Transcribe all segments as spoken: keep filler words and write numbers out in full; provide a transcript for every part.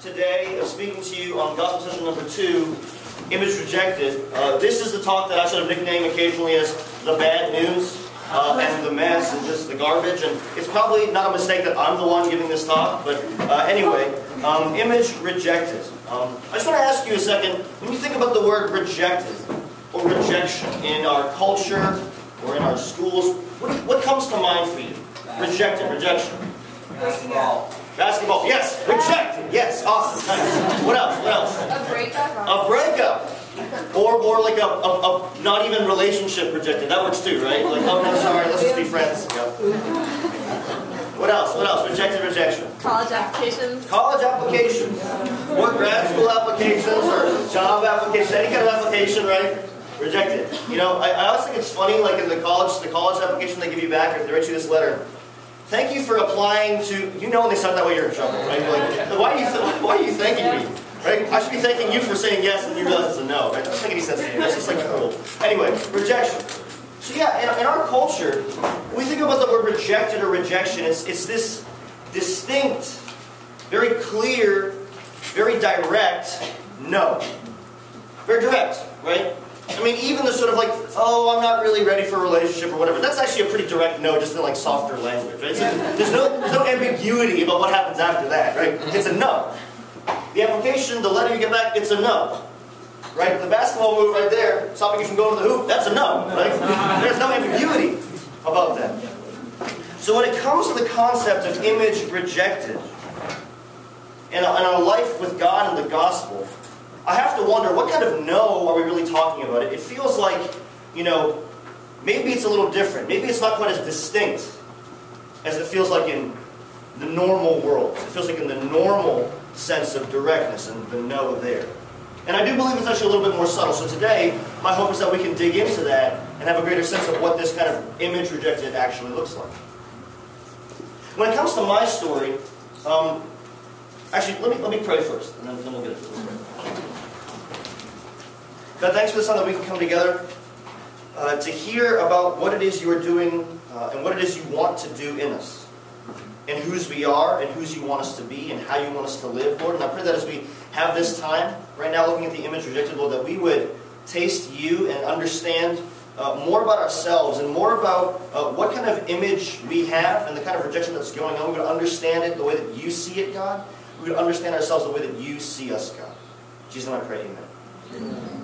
today of speaking to you on Gospel Session number two, Image Rejected. Uh, this is the talk that I sort of nickname occasionally as the bad news uh, and the mess and just the garbage. And it's probably not a mistake that I'm the one giving this talk, but uh, anyway, um, Image Rejected. Um, I just want to ask you a second, when you think about the word rejected or rejection in our culture or in our schools, what, what comes to mind for you? Rejected, rejection. Basketball. Basketball, yes. Rejected, yes. Awesome, nice. What else? What else? A breakup. A breakup. Or, or like a, a, a not even relationship rejected. That works too, right? Like, oh no, sorry, let's just be friends. Yep. What else? What else? Rejected, rejection. College applications. College applications. Or grad school applications or job applications. Any kind of application, right? Rejected. You know, I, I always think it's funny, like in the college, the college application they give you back, if they write you this letter. Thank you for applying to, you know when they start that way you're in trouble, right? Like, why are you, why are you thanking me? Right? I should be thanking you for saying yes and you realize it's a no, right? That doesn't make any sense to me. That's just like cool. Anyway, rejection. So yeah, in, in our culture, when we think about the word rejected or rejection, it's, it's this distinct, very clear, very direct no. Very direct, right? I mean, even the sort of like, oh, I'm not really ready for a relationship or whatever, that's actually a pretty direct no, just in like softer language, right? So there's no, there's no ambiguity about what happens after that, right? It's a no. The application, the letter you get back, it's a no. Right? The basketball move right there, stopping you from going to the hoop, that's a no, right? There's no ambiguity about that. So when it comes to the concept of image rejected, and our life with God and the gospel, I have to wonder, what kind of no are we really talking about? It feels like, you know, maybe it's a little different. Maybe it's not quite as distinct as it feels like in the normal world. It feels like in the normal sense of directness and the no there. And I do believe it's actually a little bit more subtle. So today, my hope is that we can dig into that and have a greater sense of what this kind of image rejected actually looks like. When it comes to my story, um, actually, let me, let me pray first, and then, then we'll get into this. God, thanks for the time that we can come together uh, to hear about what it is you are doing uh, and what it is you want to do in us, and whose we are, and whose you want us to be, and how you want us to live, Lord. And I pray that as we have this time, right now looking at the image rejected, Lord, that we would taste you and understand uh, more about ourselves and more about uh, what kind of image we have and the kind of rejection that's going on. We would understand it the way that you see it, God. We would understand ourselves the way that you see us, God. In Jesus' name I pray, amen. Amen.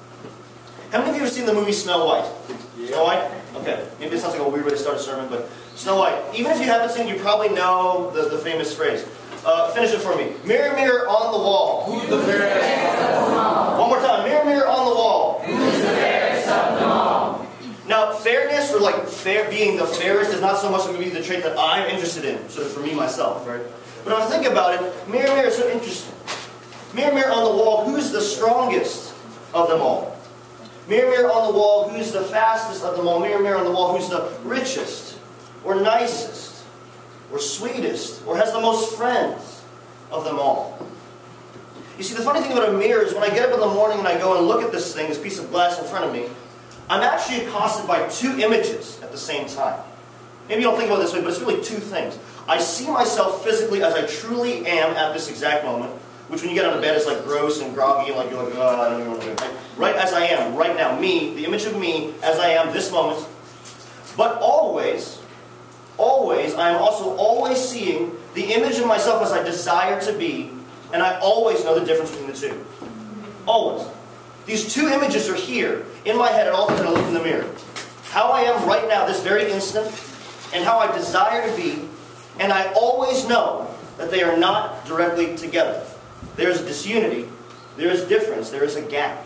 How many of you have seen the movie Snow White? Yeah. Snow White? Okay. Maybe it sounds like a weird way to start a sermon, but Snow White. Even if you haven't seen it, you probably know the, the famous phrase. Uh, finish it for me. Mirror, mirror on the wall. Who's the fairest of them all? One more time. Mirror, mirror on the wall. Who's the fairest of them all? Now, fairness, or like fair, being the fairest, is not so much going to be the trait that I'm interested in, sort of for me myself, right? But when I think about it, mirror, mirror is so interesting. Mirror, mirror on the wall, who's the strongest of them all? Mirror, mirror on the wall, who's the fastest of them all? Mirror, mirror on the wall, who's the richest, or nicest, or sweetest, or has the most friends of them all? You see, the funny thing about a mirror is when I get up in the morning and I go and look at this thing, this piece of glass in front of me, I'm actually accosted by two images at the same time. Maybe you don't think about it this way, but it's really two things. I see myself physically as I truly am at this exact moment, which when you get out of bed is like gross and groggy, and like you're like, oh, I don't even want to do it. Right? Right as I am, right now, me, the image of me as I am this moment. But always, always, I am also always seeing the image of myself as I desire to be, and I always know the difference between the two. Always. These two images are here in my head at all times when I look in the mirror. How I am right now, this very instant, and how I desire to be, and I always know that they are not directly together. There is disunity, there is difference, there is a gap.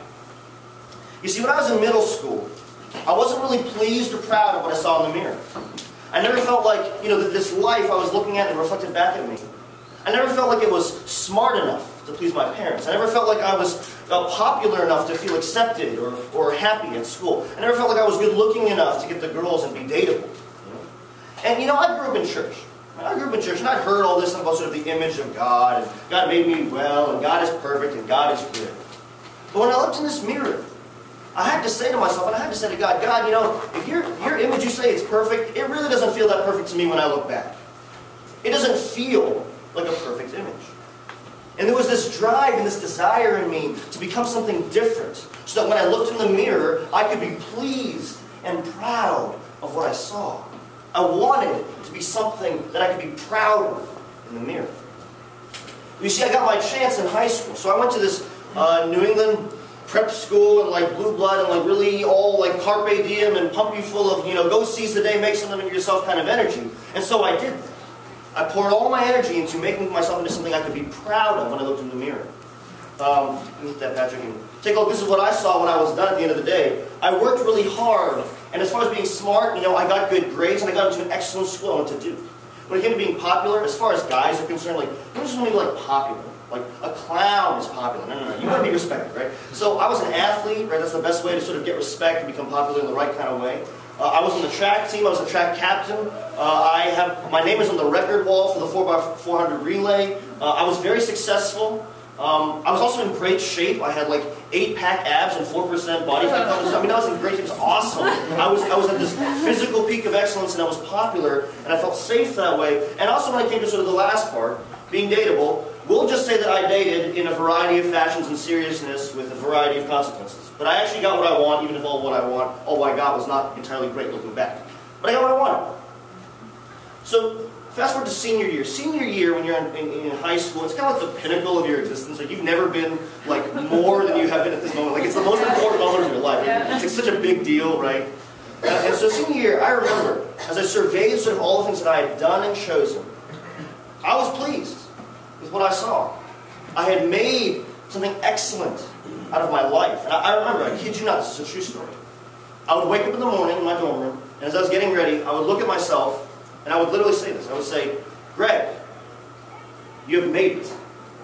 You see, when I was in middle school, I wasn't really pleased or proud of what I saw in the mirror. I never felt like, you know, that this life I was looking at and reflected back at me. I never felt like it was smart enough to please my parents. I never felt like I was uh, popular enough to feel accepted or, or happy at school. I never felt like I was good looking enough to get the girls and be dateable. You know? And you know, I grew up in church. I grew up in church and I'd heard all this about sort of the image of God, and God made me well, and God is perfect, and God is good. But when I looked in this mirror, I had to say to myself, and I had to say to God, God, you know, if your, your image, you say it's perfect, it really doesn't feel that perfect to me when I look back. It doesn't feel like a perfect image. And there was this drive and this desire in me to become something different, so that when I looked in the mirror, I could be pleased and proud of what I saw. I wanted to be something that I could be proud of in the mirror. You see, I got my chance in high school, so I went to this uh, New England prep school and like blue blood and like really all like carpe diem and pump you full of, you know, go seize the day, make something of yourself kind of energy. And so I did that. I poured all my energy into making myself into something I could be proud of when I looked in the mirror. Um, meet that, Patrick. And take a look. This is what I saw when I was done at the end of the day. I worked really hard, and as far as being smart, you know, I got good grades and I got into an excellent school I went to Duke. When it came to being popular, as far as guys are concerned, like, you don't just want to be like popular. Like, a clown is popular. No, no, no. You want to be respected, right? So I was an athlete, right? That's the best way to sort of get respect and become popular in the right kind of way. Uh, I was on the track team. I was a track captain. Uh, I have my name is on the record wall for the four by four hundred relay. Uh, I was very successful. Um, I was also in great shape. I had like eight pack abs and four percent body fat. I mean, I was in great shape. It was awesome. I was I was at this physical peak of excellence, and I was popular, and I felt safe that way. And also, when it came to sort of the last part, being dateable, we'll just say that I dated in a variety of fashions and seriousness with a variety of consequences. But I actually got what I want, even if all what I want, all I got was not entirely great looking back. But I got what I wanted. So, fast forward to senior year. Senior year, when you're in, in, in high school, it's kind of like the pinnacle of your existence. Like, you've never been, like, more than you have been at this moment. Like, it's the most important moment of your life. Yeah. It's like such a big deal, right? Uh, and so senior year, I remember, as I surveyed sort of all the things that I had done and chosen, I was pleased with what I saw. I had made something excellent out of my life. And I, I remember, I kid you not, this is a true story. I would wake up in the morning in my dorm room, and as I was getting ready, I would look at myself, and I would literally say this. I would say, Greg, you have made it.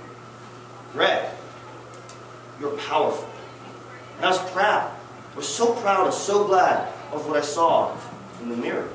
Greg, you're powerful. And I was proud. I was so proud and so glad of what I saw in the mirror.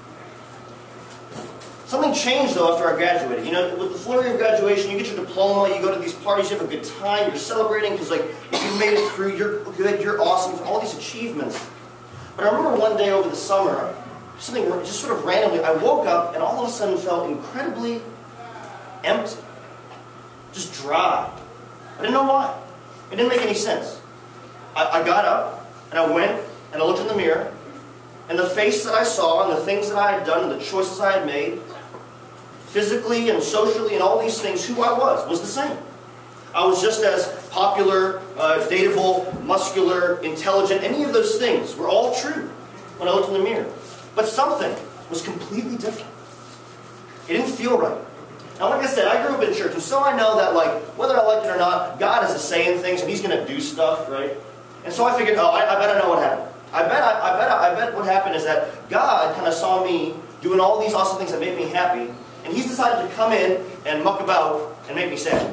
Something changed, though, after I graduated. You know, with the flurry of graduation, you get your diploma, you go to these parties, you have a good time, you're celebrating because, like, you made it through, you're good, you're awesome, all these achievements. But I remember one day over the summer, something just sort of randomly, I woke up and all of a sudden felt incredibly empty. Just dry. I didn't know why. It didn't make any sense. I, I got up, and I went, and I looked in the mirror, and the face that I saw, and the things that I had done, and the choices I had made, physically and socially and all these things, who I was, was the same. I was just as popular, uh, dateable, muscular, intelligent. Any of those things were all true when I looked in the mirror. But something was completely different. It didn't feel right. Now, like I said, I grew up in church, and so I know that, like, whether I like it or not, God is a saying things, and He's going to do stuff, right? And so I figured, oh, I, I bet I know what happened. I bet, I, I bet, I bet what happened is that God kind of saw me doing all these awesome things that made me happy, and He's decided to come in and muck about and make me sad.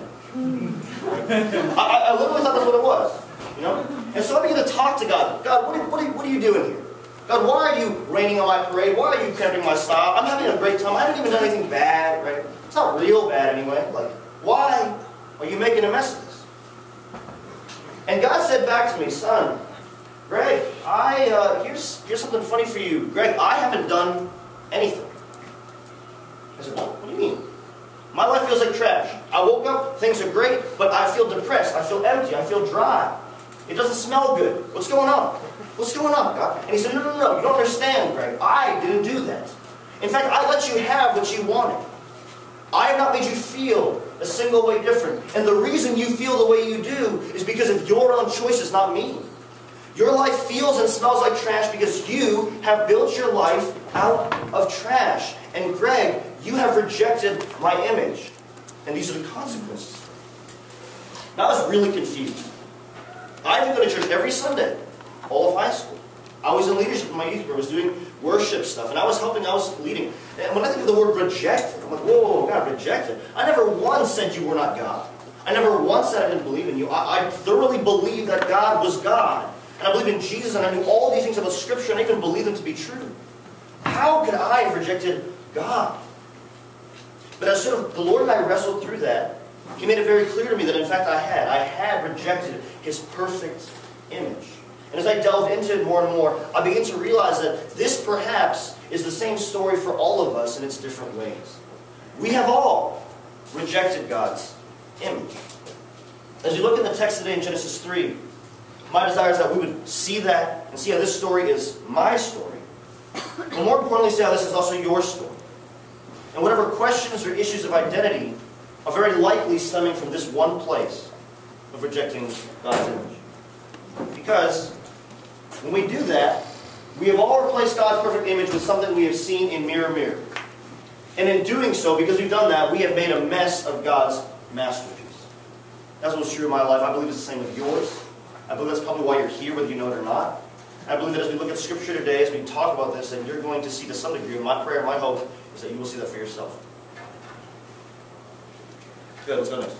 I, I literally thought that's what it was, you know. And so I began to talk to God. God, what are, what are, what are you doing here? God, why are you raining on my parade? Why are you cramping my style? I'm having a great time. I haven't even done anything bad, right? It's not real bad anyway. Like, why are you making a mess of this? And God said back to me, son, Greg, I uh, here's here's something funny for you. Greg, I haven't done anything. I said, what? What do you mean? My life feels like trash. I woke up, things are great, but I feel depressed. I feel empty. I feel dry. It doesn't smell good. What's going on? What's going on, God? And he said, no, no, no, you don't understand, Greg. I didn't do that. In fact, I let you have what you wanted. I have not made you feel a single way different. And the reason you feel the way you do is because of your own choices, not me. Your life feels and smells like trash because you have built your life out of trash. And Greg, you have rejected my image. And these are the consequences. Now I was really confused. I had to go to church every Sunday, all of high school. I was in leadership in my youth group. I was doing worship stuff. And I was helping, I was leading. And when I think of the word rejected, I'm like, whoa, God, rejected. I never once said you were not God. I never once said I didn't believe in you. I, I thoroughly believed that God was God. And I believed in Jesus, and I knew all these things about Scripture, and I even believed them to be true. How could I have rejected God? But as sort of the Lord and I wrestled through that, He made it very clear to me that in fact I had. I had rejected His perfect image. And as I delved into it more and more, I began to realize that this perhaps is the same story for all of us in its different ways. We have all rejected God's image. As we look at the text today in Genesis three, my desire is that we would see that and see how this story is my story. But more importantly, see how this is also your story. And whatever questions or issues of identity are very likely stemming from this one place of rejecting God's image. Because when we do that, we have all replaced God's perfect image with something we have seen in mirror mirror. And in doing so, because we've done that, we have made a mess of God's masterpiece. That's what's true in my life. I believe it's the same with yours. I believe that's probably why you're here, whether you know it or not. I believe that as we look at Scripture today, as we talk about this, that you're going to see to some degree, and my prayer and my hope is that you will see that for yourself. Good, let's go next.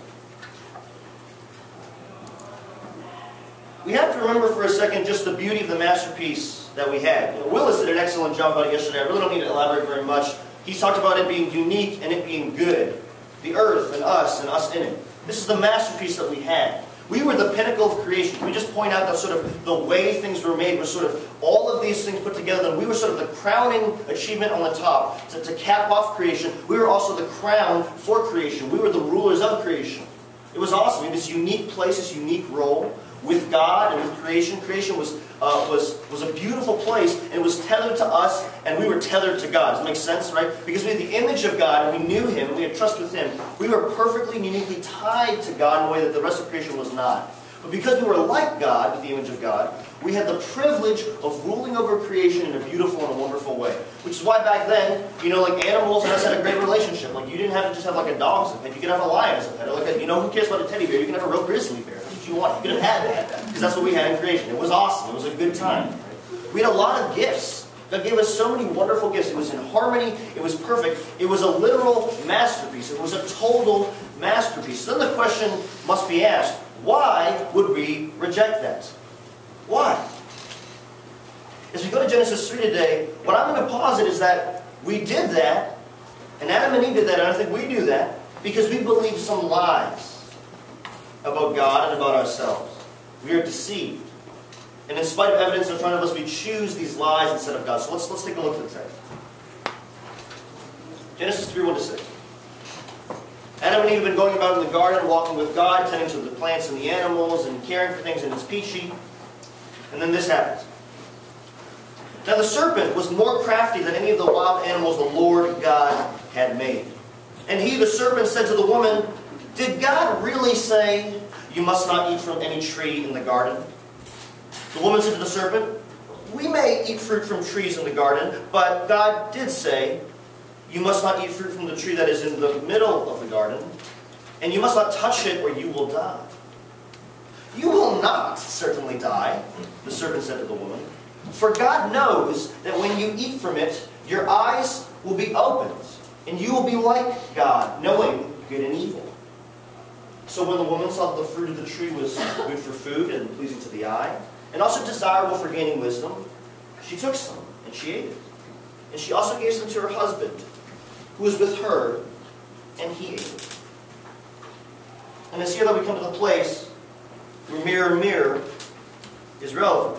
We have to remember for a second just the beauty of the masterpiece that we had. You know, Willis did an excellent job about it yesterday. I really don't need to elaborate very much. He talked about it being unique and it being good. The earth and us and us in it. This is the masterpiece that we had. We were the pinnacle of creation. Can we just point out that sort of the way things were made was sort of all of these things put together, and we were sort of the crowning achievement on the top. To, to cap off creation, we were also the crown for creation. We were the rulers of creation. It was awesome. We had this unique place, this unique role with God and with creation. Creation was, uh, was, was a beautiful place, and it was tethered to us, and we were tethered to God. Does that make sense, right? Because we had the image of God, and we knew Him, and we had trust with Him. We were perfectly and uniquely tied to God in a way that the rest of creation was not. But because we were like God, with the image of God, we had the privilege of ruling over creation in a beautiful and a wonderful way. Which is why back then, you know, like animals and us had a great relationship. Like you didn't have to just have like a dog as a pet. You could have a lion as a pet. Or like a, you know, who cares about a teddy bear? You can have a real grizzly bear. That's what you want. You could have had that. Because that's what we had in creation. It was awesome. It was a good time. We had a lot of gifts. God gave us so many wonderful gifts. It was in harmony. It was perfect. It was a literal masterpiece. It was a total masterpiece. So then the question must be asked, why would we reject that? Why? As we go to Genesis three today, what I'm going to posit is that we did that, and Adam and Eve did that, and I think we do that, because we believe some lies about God and about ourselves. We are deceived. And in spite of evidence in front of us, we choose these lies instead of God. So let's, let's take a look at the text. Genesis three, one to six. Adam and Eve have been going about in the garden, walking with God, tending to the plants and the animals, and caring for things, and it's peachy. And then this happens. Now the serpent was more crafty than any of the wild animals the Lord God had made. And he, the serpent, said to the woman, "Did God really say, 'You must not eat from any tree in the garden'?" The woman said to the serpent, "We may eat fruit from trees in the garden, but God did say, 'You must not eat fruit from the tree that is in the middle of the garden, and you must not touch it or you will die.'" "You will not certainly die," the serpent said to the woman, "for God knows that when you eat from it, your eyes will be opened, and you will be like God, knowing good and evil." So when the woman saw that the fruit of the tree was good for food and pleasing to the eye, and also desirable for gaining wisdom, she took some, and she ate it. And she also gave some to her husband, who was with her, and he ate it. And it's here that we come to the place where mirror, mirror is relevant.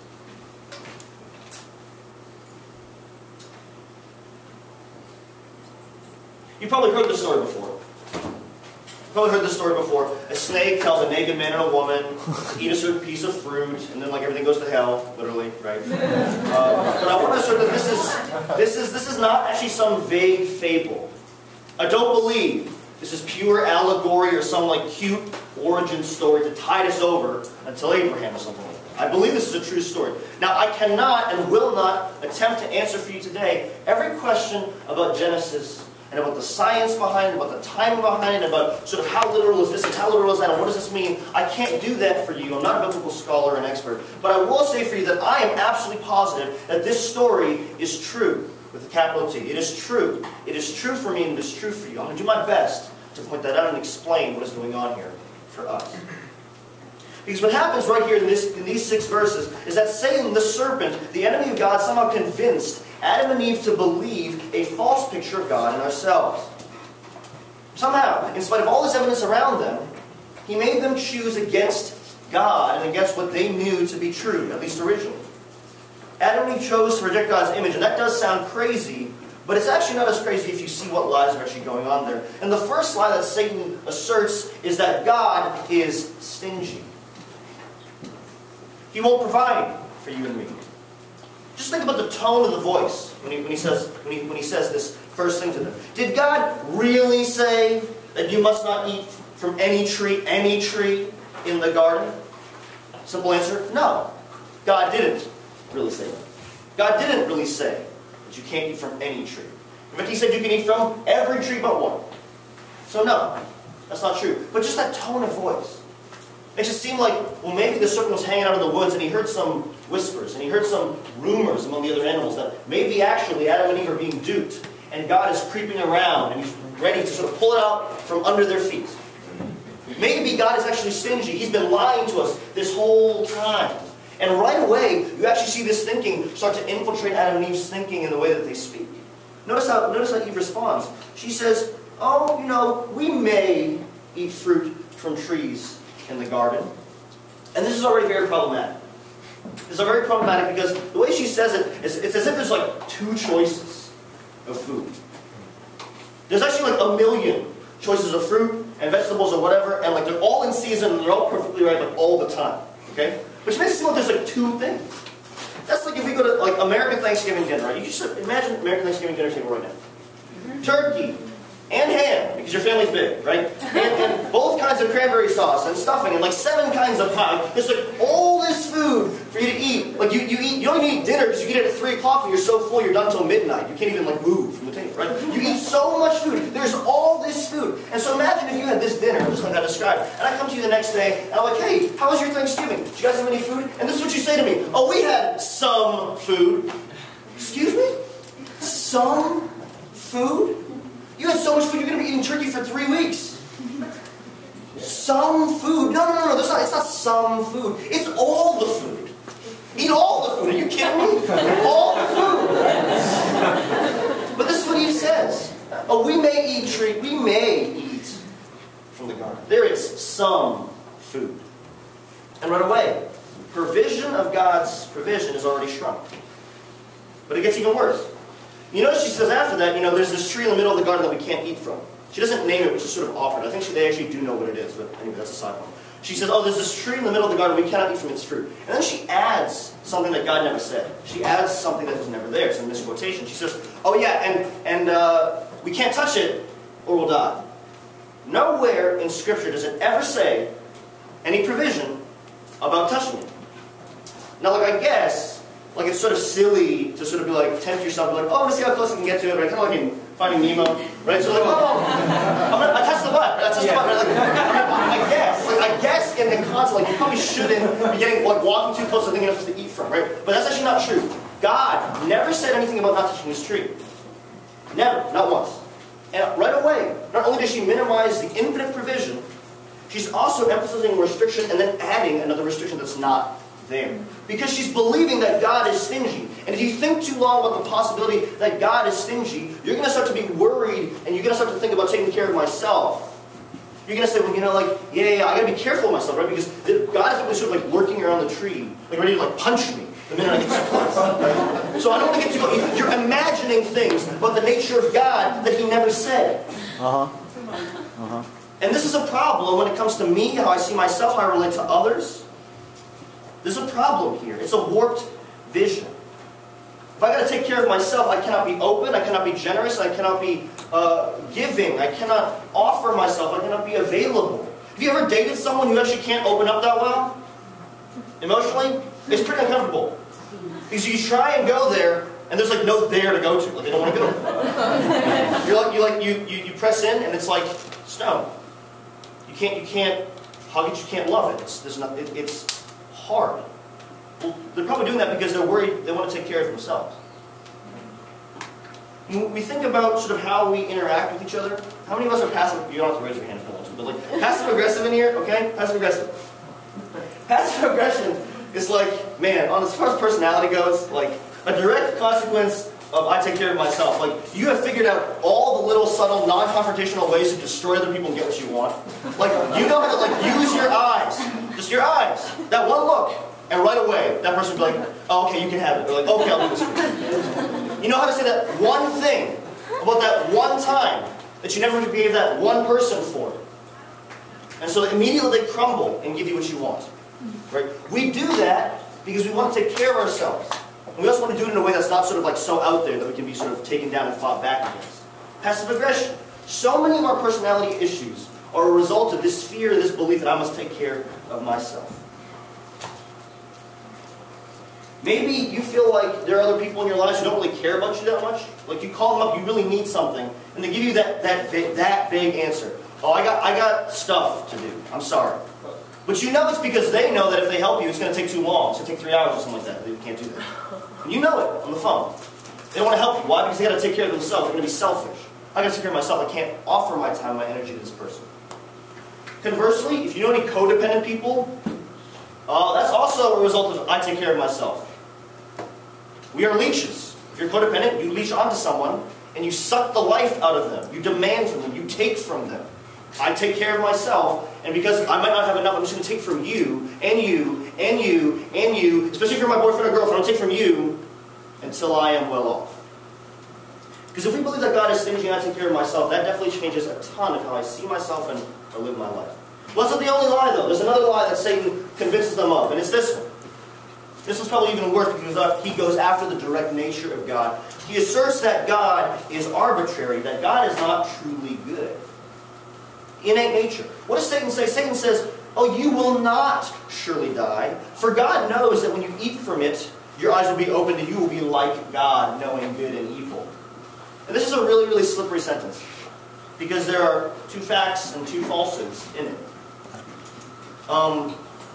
You've probably heard this story before. You've probably heard this story before. A snake tells a naked man and a woman to eat a certain piece of fruit, and then like everything goes to hell, literally, right? Uh, but I want to assert that this is this is this is not actually some vague fable. I don't believe this is pure allegory or some like cute origin story to tide us over until Abraham or something like that. I believe this is a true story. Now, I cannot and will not attempt to answer for you today every question about Genesis and about the science behind it, about the timing behind it, about sort of how literal is this and how literal is that, and what does this mean? I can't do that for you. I'm not a biblical scholar and expert. But I will say for you that I am absolutely positive that this story is true, with a capital T. It is true. It is true for me, and it is true for you. I'm going to do my best to point that out and explain what is going on here for us. Because what happens right here in, this, in these six verses is that Satan, the serpent, the enemy of God, somehow convinced Adam and Eve to believe a false picture of God in ourselves. Somehow, in spite of all this evidence around them, he made them choose against God and against what they knew to be true, at least originally. Adam and Eve chose to reject God's image, and that does sound crazy, But it's actually not as crazy if you see what lies are actually going on there. And the first lie that Satan asserts is that God is stingy. He won't provide for you and me. Just think about the tone of the voice when he, when he, says, when he, when he says this first thing to them. Did God really say that you must not eat from any tree, any tree in the garden? Simple answer, no. God didn't really say that. God didn't really say that you can't eat from any tree. In fact, he said you can eat from every tree but one. So no, that's not true. But just that tone of voice. It just seemed like, well, maybe the serpent was hanging out in the woods and he heard some whispers and he heard some rumors among the other animals that maybe actually Adam and Eve are being duped and God is creeping around and he's ready to sort of pull it out from under their feet. Maybe God is actually stingy. He's been lying to us this whole time. And right away, you actually see this thinking start to infiltrate Adam and Eve's thinking in the way that they speak. Notice how, notice how Eve responds. She says, oh, you know, we may eat fruit from trees in the garden. And this is already very problematic. This is very problematic because the way she says it, is, it's as if there's like two choices of food. There's actually like a million choices of fruit and vegetables or whatever, and like they're all in season and they're all perfectly right like all the time. Okay? Which makes it seem like there's like two things. That's like if we go to like American Thanksgiving dinner, right? You just imagine American Thanksgiving dinner table right now. Mm-hmm. Turkey and ham, because your family's big, right? And, and both kinds of cranberry sauce and stuffing and like seven kinds of pie. There's like all this food for you to eat. Like you, you eat, you don't even eat dinner because you eat it at three o'clock and you're so full you're done until midnight. You can't even like move from the table, right? You eat so much food. There's all this food. And so imagine if you had this dinner, just like I described, and I come to you the next day and I'm like, hey, how was your Thanksgiving? Did you guys have any food? And this is what you say to me. Oh, we had some food. Excuse me? Some food? You had so much food, you're going to be eating turkey for three weeks. Some food. No, no, no, no. There's not, it's not some food. It's all the food. Eat all the food. Are you kidding me? All the food. But this is what he says. Oh, we may eat tree. We may eat from the garden. There is some food. And right away, provision of God's provision is already shrunk. But it gets even worse. You notice she says after that, you know, there's this tree in the middle of the garden that we can't eat from. She doesn't name it, which is sort of awkward. I think she, they actually do know what it is, but anyway, that's a side one. She says, oh, there's this tree in the middle of the garden, we cannot eat from its fruit. And then she adds something that God never said. She adds something that was never there. It's a misquotation. She says, oh yeah, and, and uh, we can't touch it or we'll die. Nowhere in Scripture does it ever say any provision about touching it. Now, like, I guess, like, it's sort of silly to sort of be like, tempt yourself, be like, oh, let's see how close I can get to it, right? Kind of like in Finding Nemo, right? So like, oh, I'm gonna, I touched the butt, I touched the butt, right? Like, I, I guess, like, I guess in the concept, like, you probably shouldn't be getting, like, walking too close to the thing you're supposed to eat from, right? But that's actually not true. God never said anything about not touching this tree. Never, not once. And right away, not only does she minimize the infinite provision, she's also emphasizing restriction and then adding another restriction that's not there. Because she's believing that God is stingy. And if you think too long about the possibility that God is stingy, you're going to start to be worried and you're going to start to think about taking care of myself. You're going to say, well, you know, like, yeah, yeah, I got to be careful of myself, right? Because God is probably sort of like lurking around the tree, like ready to like punch me the minute I get too close. Right? So I don't want to get too close. You're imagining things about the nature of God that He never said. Uh-huh. Uh-huh. And this is a problem when it comes to me, how I see myself, how I relate to others. There's a problem here. It's a warped vision. If I got to take care of myself, I cannot be open, I cannot be generous, I cannot be uh, giving, I cannot offer myself, I cannot be available. Have you ever dated someone who actually can't open up that well? Emotionally? It's pretty uncomfortable. Because you try and go there, and there's like no there to go to. Like they don't want to go. You're like you like you, you you press in, and it's like stone. You can't you can't hug it, you can't love it. It's there's not it, it's hard. Well, they're probably doing that because they're worried they want to take care of themselves. When we think about sort of how we interact with each other, how many of us are passive? You don't have to raise your hand if you want to, but like passive aggressive in here, okay? Passive aggressive. Passive aggression is like, man, on as far as personality goes, like a direct consequence of I take care of myself. Like you have figured out all the little subtle, non-confrontational ways to destroy other people and get what you want. Like you know how to like use your eyes, just your eyes, that one look, And right away, that person would be like, oh, okay, you can have it. They're like, okay, I'll do this for you. You know how to say that one thing about that one time that you never forgave that one person for it. And so immediately they crumble and give you what you want. Right? We do that because we want to take care of ourselves. And we also want to do it in a way that's not sort of like so out there that we can be sort of taken down and fought back against. Passive aggression. So many of our personality issues are a result of this fear, this belief that I must take care of myself. Maybe you feel like there are other people in your lives who don't really care about you that much. Like you call them up, you really need something, and they give you that, that, that vague answer. Oh, I got, I got stuff to do. I'm sorry. But you know it's because they know that if they help you, it's going to take too long. It's going to take three hours or something like that. They can't do that. And you know it on the phone. They don't want to help you. Why? Because they got to take care of themselves. They're going to be selfish. I got to take care of myself. I can't offer my time, my energy to this person. Conversely, if you know any codependent people, uh, that's also a result of I take care of myself. We are leeches. If you're codependent, you leech onto someone and you suck the life out of them. You demand from them. You take from them. I take care of myself, and because I might not have enough, I'm just going to take from you, and you, and you, and you, especially if you're my boyfriend or girlfriend, I'll take from you until I am well off. Because if we believe that God is stingy and I take care of myself, that definitely changes a ton of how I see myself and I live my life. Well, that's not the only lie, though. There's another lie that Satan convinces them of, and it's this one. This one's probably even worse because he goes after the direct nature of God. He asserts that God is arbitrary, that God is not truly good. Innate nature. What does Satan say? Satan says, oh, you will not surely die, for God knows that when you eat from it, your eyes will be opened and you will be like God, knowing good and evil. And this is a really, really slippery sentence, because there are two facts and two falsehoods in it. Um,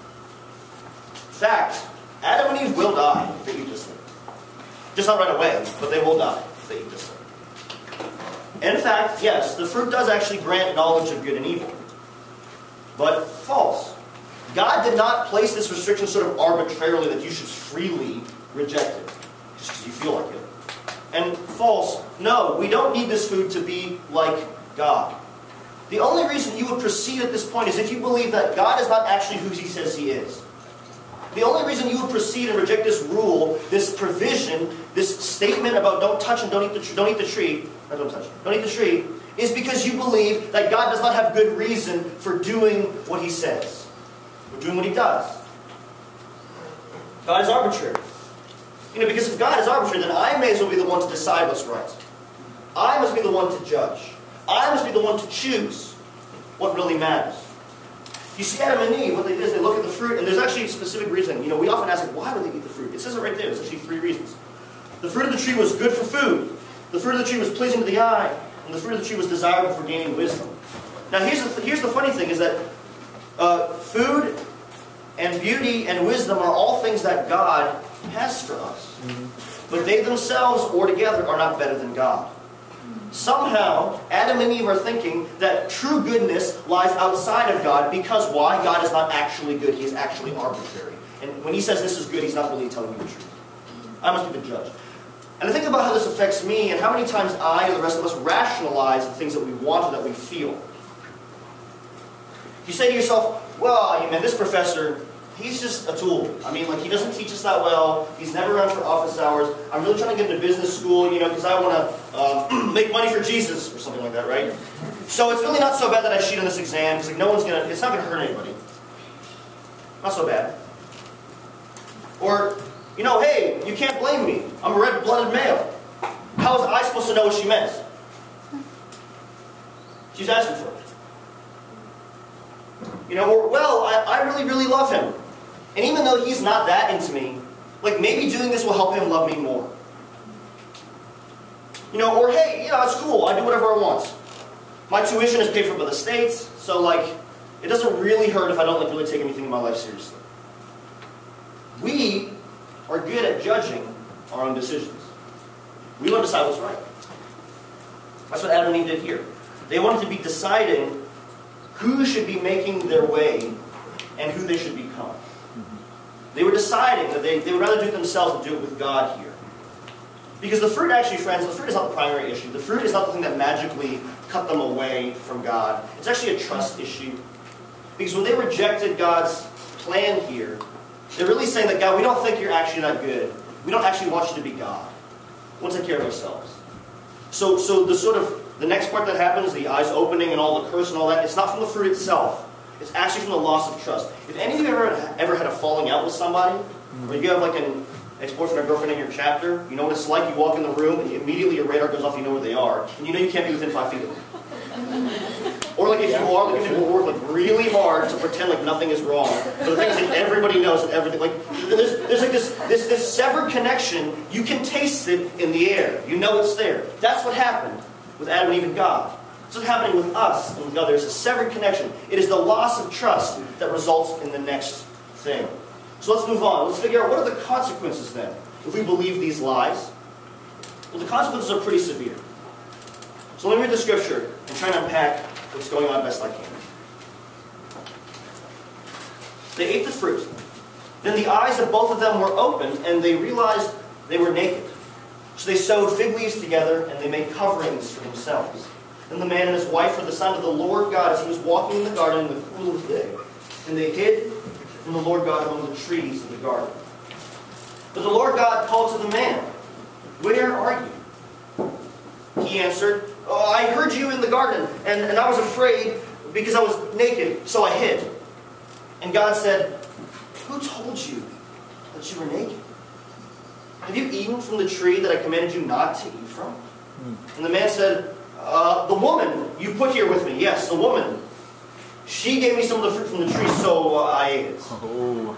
fact, Adam and Eve will die if they eat this thing. Just not right away, but they will die if they eat this thing. In fact, yes, the fruit does actually grant knowledge of good and evil. But false. God did not place this restriction sort of arbitrarily that you should freely reject it, just because you feel like it. And false, no, we don't need this food to be like God. The only reason you would proceed at this point is if you believe that God is not actually who He says He is. The only reason you would proceed and reject this rule, this provision, this statement about don't touch and don't eat the tree, don't eat the tree, no, don't touch, don't eat the tree, is because you believe that God does not have good reason for doing what He says, or doing what He does. God is arbitrary. You know, because if God is arbitrary, then I may as well be the one to decide what's right. I must be the one to judge. I must be the one to choose what really matters. You see Adam and Eve, what they did is they look at the fruit, and there's actually a specific reason. You know, we often ask, why would they eat the fruit? It says it right there. There's actually three reasons. The fruit of the tree was good for food. The fruit of the tree was pleasing to the eye. And the fruit of the tree was desirable for gaining wisdom. Now, here's the, here's the funny thing, is that uh, food and beauty and wisdom are all things that God has for us. Mm-hmm. But they themselves, or together, are not better than God. Somehow, Adam and Eve are thinking that true goodness lies outside of God because why? God is not actually good. He is actually arbitrary. And when He says this is good, He's not really telling you the truth. I must be the judge. And I think about how this affects me and how many times I and the rest of us rationalize the things that we want or that we feel. You say to yourself, well, man, this professor, he's just a tool. I mean, like, he doesn't teach us that well. He's never around for office hours. I'm really trying to get into business school, you know, because I want to uh, make money for Jesus or something like that, right? So it's really not so bad that I cheat on this exam, because like, no one's gonna. It's not gonna hurt anybody. Not so bad. Or, you know, hey, you can't blame me. I'm a red-blooded male. How was I supposed to know what she meant? She's asking for it. You know, or, well, I, I really, really love him. And even though he's not that into me, like, maybe doing this will help him love me more. You know, or, hey, you know, it's cool. I do whatever I want. My tuition is paid for by the state, so, like, it doesn't really hurt if I don't, like, really take anything in my life seriously. We are good at judging our own decisions. We want to decide what's right. That's what Adam and Eve did here. They wanted to be deciding who should be making their way and who they should become. They were deciding that they, they would rather do it themselves than do it with God here. Because the fruit actually, friends, the fruit is not the primary issue. The fruit is not the thing that magically cut them away from God. It's actually a trust issue. Because when they rejected God's plan here, They're really saying that, God, we don't think you're actually that good. We don't actually want you to be God. We'll take care of ourselves. So, so the sort of, the next part that happens, the eyes opening and all the curse and all that, it's not from the fruit itself. It's actually from the loss of trust. If any of you ever, ever had a falling out with somebody, or you have like an ex-boyfriend or girlfriend in your chapter, you know what it's like? You walk in the room and immediately your radar goes off, you know where they are, and you know you can't be within five feet of them. Or like if you are looking to work like really hard to pretend like nothing is wrong, but the thing is that everybody knows that everything, like there's, there's like this, this, this severed connection, you can taste it in the air. You know it's there. That's what happened with Adam and Eve and God. That's what's happening with us and with God. There's a severed connection. It is the loss of trust that results in the next thing. So let's move on. Let's figure out what are the consequences then if we believe these lies. Well, the consequences are pretty severe. So let me read the scripture and try and unpack what's going on best I can. They ate the fruit. Then the eyes of both of them were opened, and they realized they were naked. So they sewed fig leaves together, and they made coverings for themselves. Then the man and his wife heard the sound of the Lord God as he was walking in the garden in the cool of the day. And they hid from the Lord God among the trees of the garden. But the Lord God called to the man, "Where are you?" He answered, "Oh, I heard you in the garden, and, and I was afraid because I was naked, so I hid." And God said, "Who told you that you were naked? Have you eaten from the tree that I commanded you not to eat from?" Mm. And the man said, uh, "The woman you put here with me, yes, the woman. She gave me some of the fruit from the tree, so uh, I ate it." Oh.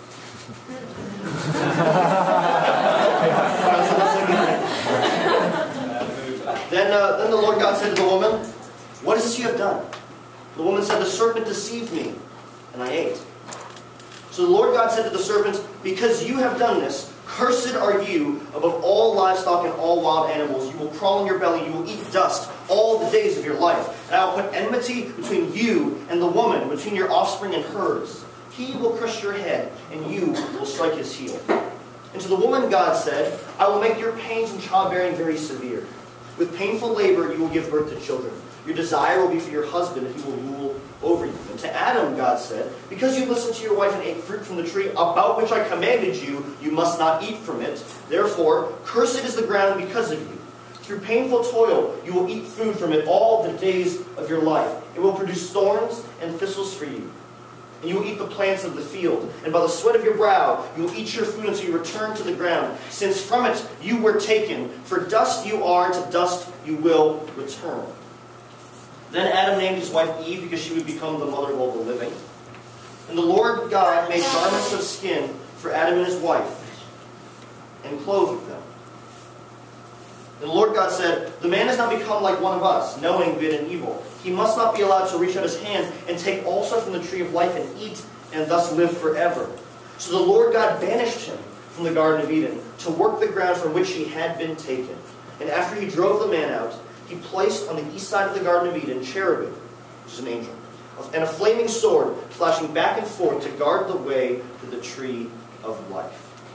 Then, uh, then the Lord God said to the woman, "What is this you have done?" The woman said, "The serpent deceived me, and I ate." So the Lord God said to the serpent, "Because you have done this, cursed are you above all livestock and all wild animals. You will crawl in your belly, you will eat dust all the days of your life. And I will put enmity between you and the woman, between your offspring and hers. He will crush your head, and you will strike his heel." And to the woman God said, "I will make your pains in childbearing very severe. With painful labor you will give birth to children. Your desire will be for your husband, and he will rule over you." And to Adam God said, "Because you listened to your wife and ate fruit from the tree about which I commanded you, you must not eat from it. Therefore, cursed is the ground because of you. Through painful toil you will eat food from it all the days of your life. It will produce thorns and thistles for you. And you will eat the plants of the field. And by the sweat of your brow you will eat your food until you return to the ground, since from it you were taken. For dust you are, and to dust you will return." Then Adam named his wife Eve, because she would become the mother of all the living. And the Lord God made garments of skin for Adam and his wife, and clothed them. And the Lord God said, "The man has now become like one of us, knowing good and evil. He must not be allowed to reach out his hand and take also from the tree of life and eat, and thus live forever." So the Lord God banished him from the Garden of Eden to work the ground from which he had been taken. And after he drove the man out, he placed on the east side of the Garden of Eden cherubim, which is an angel, and a flaming sword flashing back and forth to guard the way to the tree of life.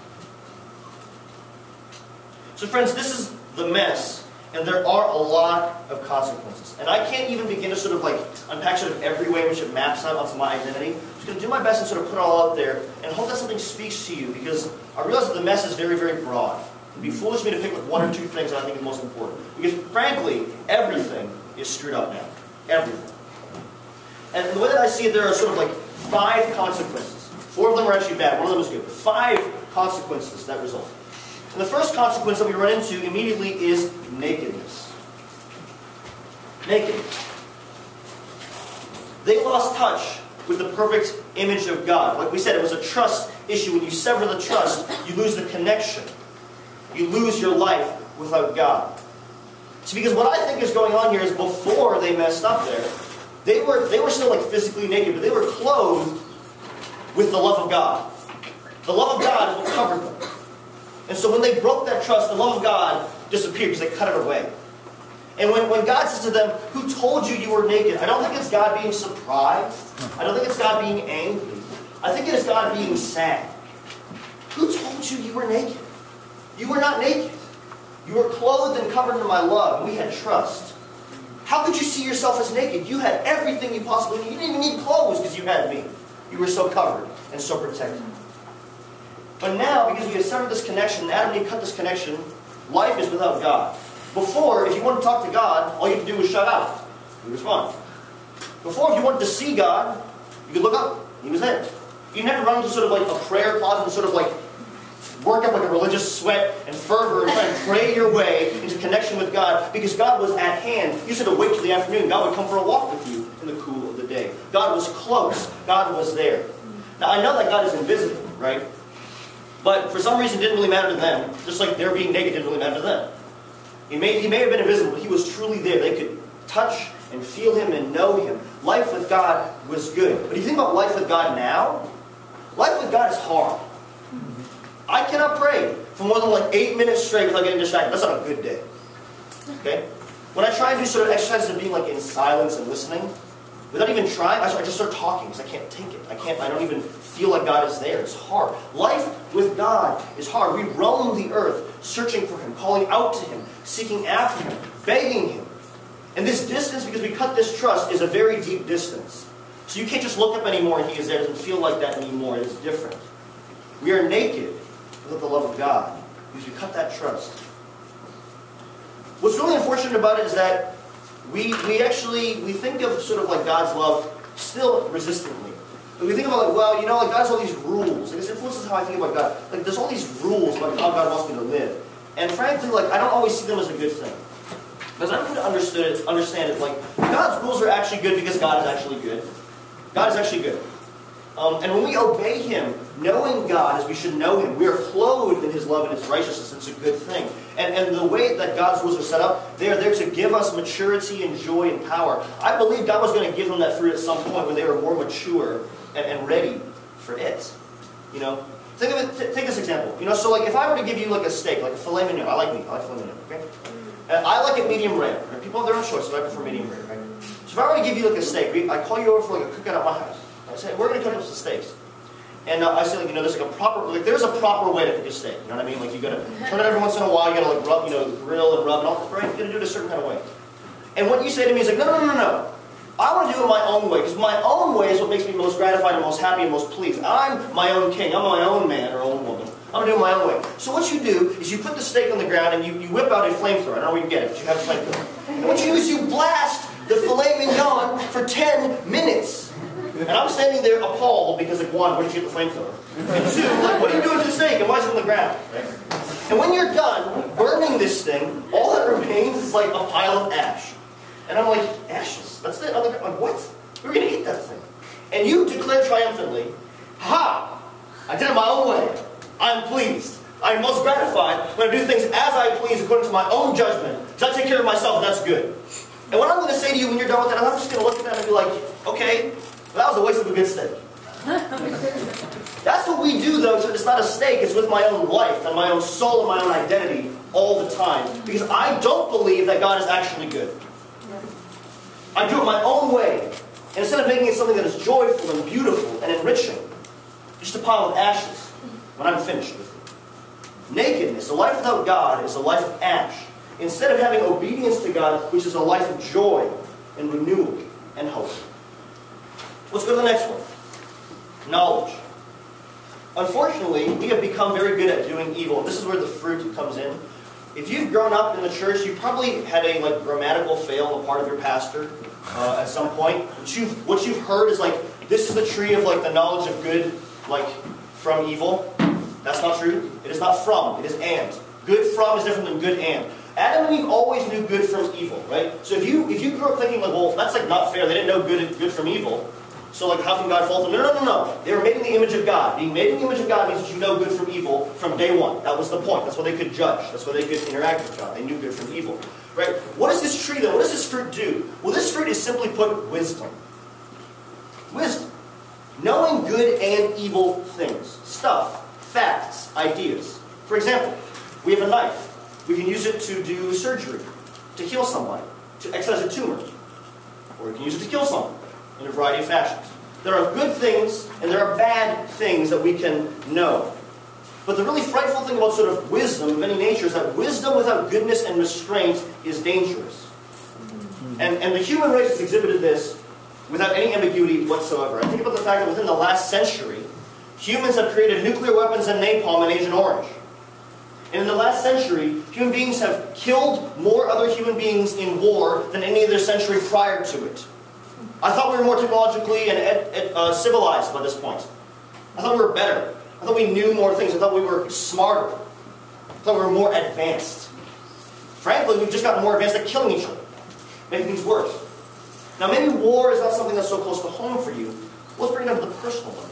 So friends, this is the mess, and there are a lot of consequences. And I can't even begin to sort of like unpack sort of every way in which it maps out onto my identity. I'm just going to do my best and sort of put it all out there and hope that something speaks to you, because I realize that the mess is very, very broad. It'd be foolish of me to pick like one or two things that I think is most important. Because frankly, everything is screwed up now. Everything. And the way that I see it, there are sort of like five consequences. Four of them are actually bad. One of them is good. Five consequences that result. And the first consequence that we run into immediately is nakedness. Nakedness. They lost touch with the perfect image of God. Like we said, it was a trust issue. When you sever the trust, you lose the connection. You lose your life without God. So because what I think is going on here is before they messed up there, they were, they were still like physically naked, but they were clothed with the love of God. The love of God is what covered them. And so when they broke that trust, the love of God disappeared because they cut it away. And when, when God says to them, "Who told you you were naked?" I don't think it's God being surprised. I don't think it's God being angry. I think it is God being sad. Who told you you were naked? You were not naked. You were clothed and covered in my love. We had trust. How could you see yourself as naked? You had everything you possibly need. You didn't even need clothes because you had me. You were so covered and so protected. But now, because we have severed this connection, Adam and Eve cut this connection, life is without God. Before, if you wanted to talk to God, all you had to do was shut out. He was respond. Before, if you wanted to see God, you could look up. He was there. You didn't have to run into sort of like a prayer closet and sort of like work up like a religious sweat and fervor and try and pray your way into connection with God, because God was at hand. You just had to wait till the afternoon. God would come for a walk with you in the cool of the day. God was close. God was there. Now, I know that God is invisible, right? But for some reason, it didn't really matter to them. Just like their being naked didn't really matter to them. He may, he may have been invisible, but he was truly there. They could touch and feel him and know him. Life with God was good. But if you think about life with God now, life with God is hard. I cannot pray for more than like eight minutes straight without getting distracted. That's not a good day. Okay? When I try and do sort of exercises of being like in silence and listening, without even trying, I just start talking because I can't take it. I can't. I don't even feel like God is there. It's hard. Life with God is hard. We roam the earth, searching for him, calling out to him, seeking after him, begging him. And this distance, because we cut this trust, is a very deep distance. So you can't just look up anymore and he is there. It doesn't feel like that anymore. It is different. We are naked without the love of God because we cut that trust. What's really unfortunate about it is that we, we actually, we think of sort of like God's love still resistantly. But we think about like, well, you know, like God has all these rules. Like this influences how I think about God. Like there's all these rules about how God wants me to live. And frankly, like I don't always see them as a good thing. Because I don't understand it, understand it, like God's rules are actually good because God is actually good. God is actually good. Um, and when we obey him, knowing God as we should know him, we are clothed in his love and his righteousness. It's a good thing. And, and the way that God's rules are set up, they are there to give us maturity and joy and power. I believe God was going to give them that fruit at some point when they were more mature and, and ready for it. You know? Think of it, take this example. You know, so like if I were to give you like a steak, like a filet mignon, I like meat, I like filet mignon, okay? And I like it medium rare. Right? People have their own choices, but I prefer medium rare, right? So if I were to give you like a steak, I call you over for like a cookout at my house. I say, we're going to cook up some steaks. And uh, I say, like, you know, there's like a proper, like, there's a proper way to cook a steak. You know what I mean? Like, you got to turn it every once in a while. You got to, like, rub, you know, grill and rub and all. Right? You got to do it a certain kind of way. And what you say to me is like, no, no, no, no, no. I want to do it my own way, because my own way is what makes me most gratified and most happy and most pleased. I'm my own king. I'm my own man or own woman. I'm going to do it my own way. So what you do is you put the steak on the ground and you, you whip out a flamethrower. I don't know where you get it, but you have a flamethrower. And what you do is you blast the filet mignon for ten minutes. And I'm standing there appalled because, like, one, where did you get the flamethrower? And two, like, what are you doing to the steak and why is it on the ground? Right? And when you're done burning this thing, all that remains is like a pile of ash. And I'm like, ashes? That's the other, like, what? We're going to eat that thing. And you declare triumphantly, ha! I did it my own way. I'm pleased. I'm most gratified when I do things as I please according to my own judgment. Because I take care of myself and that's good. And what I'm going to say to you when you're done with that, I'm just going to look at that and be like, okay, well, that was a waste of a good steak. That's what we do, though. So it's not a steak. It's with my own life and my own soul and my own identity all the time. Because I don't believe that God is actually good. I do it my own way. And instead of making it something that is joyful and beautiful and enriching, just a pile of ashes when I'm finished with it. Nakedness, a life without God, is a life of ash. Instead of having obedience to God, which is a life of joy and renewal and hope. Let's go to the next one. Knowledge. Unfortunately, we have become very good at doing evil. This is where the fruit comes in. If you've grown up in the church, you probably had a like grammatical fail on the part of your pastor uh, at some point. What you've, what you've heard is like, this is the tree of like the knowledge of good, like from evil. That's not true. It is not from. It is and. Good from is different than good and. Adam and Eve always knew good from evil, right? So if you if you grew up thinking like, well, that's like not fair. They didn't know good good from evil. So like, how can God fault them? No, no, no, no. They were made in the image of God. Being made in the image of God means that you know good from evil from day one. That was the point. That's why they could judge. That's why they could interact with God. They knew good from evil, right? What does this tree, though? What does this fruit do? Well, this fruit is simply put wisdom. Wisdom. Knowing good and evil things. Stuff. Facts. Ideas. For example, we have a knife. We can use it to do surgery, to heal somebody, to excise a tumor. Or we can use it to kill someone in a variety of fashions. There are good things and there are bad things that we can know. But the really frightful thing about sort of wisdom of any nature is that wisdom without goodness and restraint is dangerous. And, and the human race has exhibited this without any ambiguity whatsoever. I think about the fact that within the last century, Humans have created nuclear weapons and napalm and Agent Orange. And in the last century, human beings have killed more other human beings in war than any other century prior to it. I thought we were more technologically and ed, ed, uh, civilized by this point. I thought we were better. I thought we knew more things. I thought we were smarter. I thought we were more advanced. Frankly, we've just gotten more advanced at killing each other, making things worse. Now, maybe war is not something that's so close to home for you. Let's bring it up to the personal level.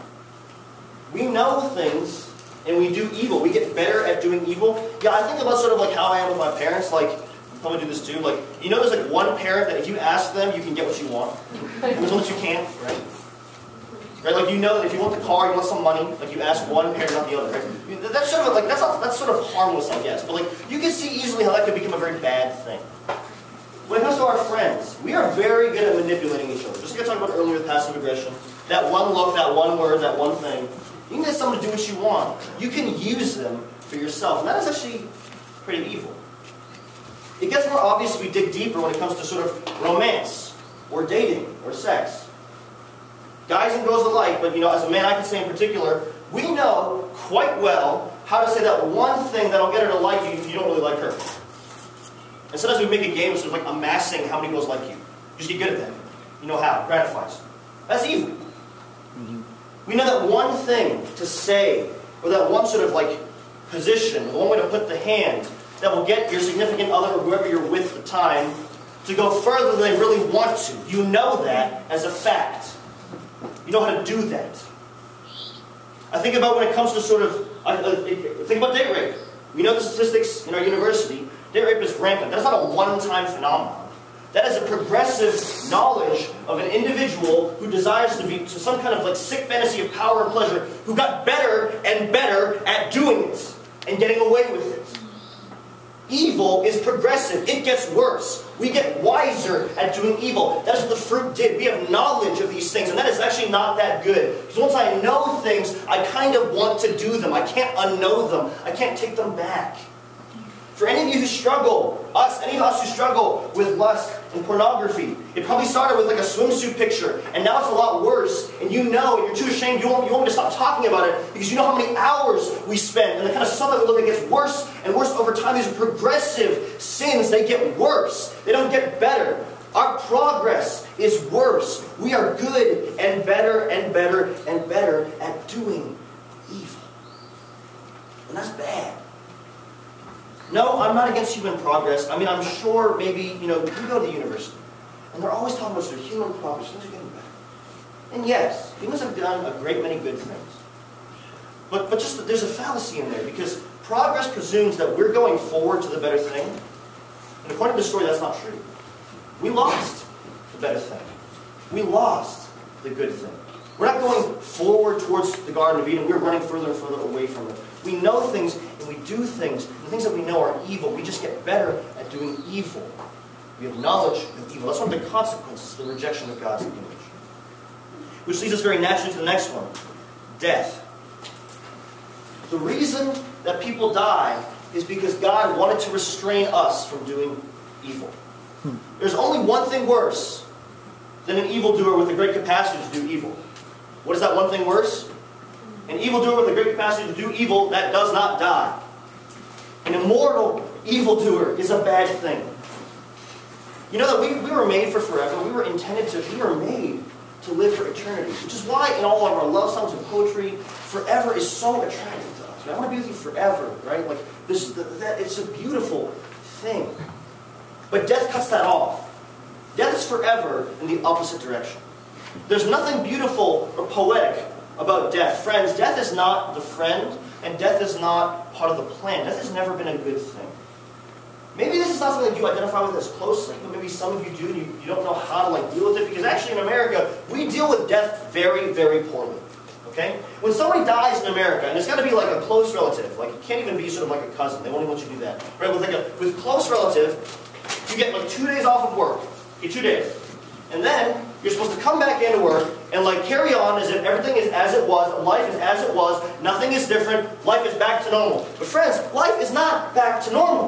We know things, and we do evil. We get better at doing evil. Yeah, I think about sort of like how I am with my parents. Like, I probably do this too. Like, you know, there's like one parent that if you ask them, you can get what you want. And there's one that you can't, right? Right? Like, you know that if you want the car, you want some money. Like, you ask one parent, not the other. Right? That's sort of like that's not, that's sort of harmless, I guess. But like, you can see easily how that could become a very bad thing. When it comes to our friends, we are very good at manipulating each other. Just like I talked about earlier with passive aggression. That one look, that one word, that one thing. You can get someone to do what you want. You can use them for yourself. And that is actually pretty evil. It gets more obvious if we dig deeper when it comes to sort of romance, or dating, or sex. Guys and girls alike, but you know, as a man I can say in particular, we know quite well how to say that one thing that'll get her to like you if you don't really like her. And sometimes we make a game of sort of like amassing how many girls like you. Just get good at that. You know how. It gratifies. That's evil. Mm-hmm. We know that one thing to say, or that one sort of like position, one way to put the hand, that will get your significant other or whoever you're with at the time to go further than they really want to. You know that as a fact. You know how to do that. I think about when it comes to sort of, I, I, think about date rape. We know the statistics in our university. Date rape is rampant. That's not a one-time phenomenon. That is a progressive knowledge of an individual who desires to be to some kind of like sick fantasy of power and pleasure, who got better and better at doing it and getting away with it. Evil is progressive. It gets worse. We get wiser at doing evil. That's what the fruit did. We have knowledge of these things, and that is actually not that good. Because once I know things, I kind of want to do them. I can't unknow them. I can't take them back. For any of you who struggle, us, any of us who struggle with lust and pornography, it probably started with like a swimsuit picture, and now it's a lot worse, and you know, and you're too ashamed, you want, you want me to stop talking about it, because you know how many hours we spend, and the kind of stuff that we look at gets worse and worse over time. These are progressive sins. They get worse. They don't get better. Our progress is worse. We are good and better and better and better at doing evil. And that's bad. No, I'm not against human progress. I mean, I'm sure maybe, you know, you go to the university, and they're always talking about sort of human progress. Things are getting better. And yes, humans have done a great many good things. But, but just there's a fallacy in there, because progress presumes that we're going forward to the better thing. And according to the story, that's not true. We lost the better thing. We lost the good thing. We're not going forward towards the Garden of Eden. We're running further and further away from it. We know things, and we do things. And the things that we know are evil. We just get better at doing evil. We have knowledge of evil. That's one of the consequences of the rejection of God's image. Which leads us very naturally to the next one. Death. The reason that people die is because God wanted to restrain us from doing evil. There's only one thing worse than an evildoer with a great capacity to do evil. What is that one thing worse? An evildoer with a great capacity to do evil that does not die. An immortal evildoer is a bad thing. You know that we, we were made for forever. We were intended to, we were made to live for eternity. Which is why in all of our love songs and poetry, forever is so attractive to us. I want to be with you forever, right? Like this, that, it's a beautiful thing. But death cuts that off. Death is forever in the opposite direction. There's nothing beautiful or poetic about death. Friends, death is not the friend, and death is not part of the plan. Death has never been a good thing. Maybe this is not something that you identify with as closely, but maybe some of you do, and you, you don't know how to like deal with it, because actually in America, we deal with death very, very poorly. Okay? When somebody dies in America, and it's got to be like a close relative, like it can't even be sort of like a cousin. They won't even let you do that. Right? With like a with close relative, you get like two days off of work. Okay, two days. And then you're supposed to come back into work and like carry on as if everything is as it was, life is as it was, nothing is different, life is back to normal. But friends, life is not back to normal.